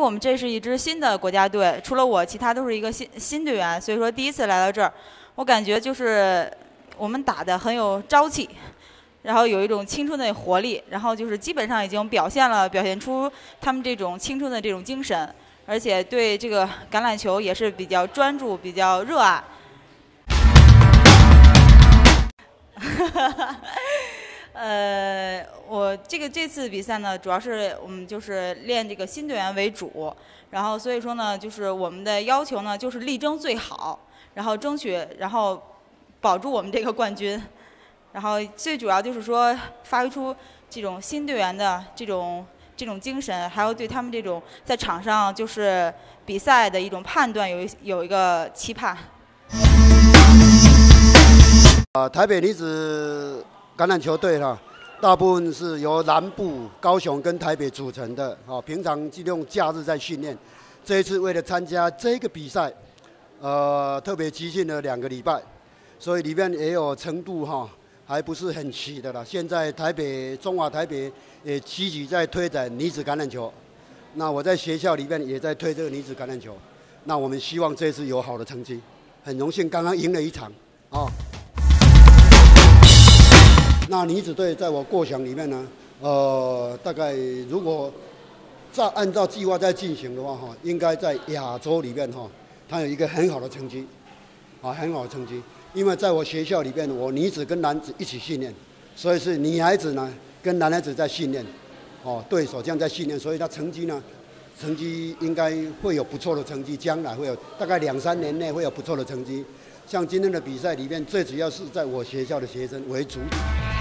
我们这是一支新的国家队，除了我，其他都是一个新队员，所以说第一次来到这儿，我感觉就是我们打得很有朝气，然后有一种青春的活力，然后就是基本上已经表现出他们这种青春的这种精神，而且对这个橄榄球也是比较专注、比较热爱。我这次比赛呢，主要是我们就是练这个新队员为主，然后所以说呢，就是我们的要求呢，就是力争最好，然后争取，然后保住我们这个冠军，然后最主要就是说发挥出这种新队员的这种精神，还有对他们这种在场上就是比赛的一种判断有一个期盼。 台北女子橄榄球队哈，大部分是由南部、高雄跟台北组成的。平常利用假日在训练。这一次为了参加这个比赛，特别集训了2个礼拜，所以里面也有程度还不是很齐的啦。现在中华台北也积极在推展女子橄榄球，那我在学校里面也在推这个女子橄榄球。那我们希望这次有好的成绩，很荣幸刚刚赢了一场那女子队在我构想里面呢，大概如果按照计划在进行的话，应该在亚洲里面它有一个很好的成绩，很好的成绩。因为在我学校里面，我女子跟男子一起训练，所以是女孩子呢跟男孩子在训练，对手这样在训练，所以她成绩应该会有不错的成绩，将来会有大概2、3年内会有不错的成绩。像今天的比赛里面，最主要是在我学校的学生为主体。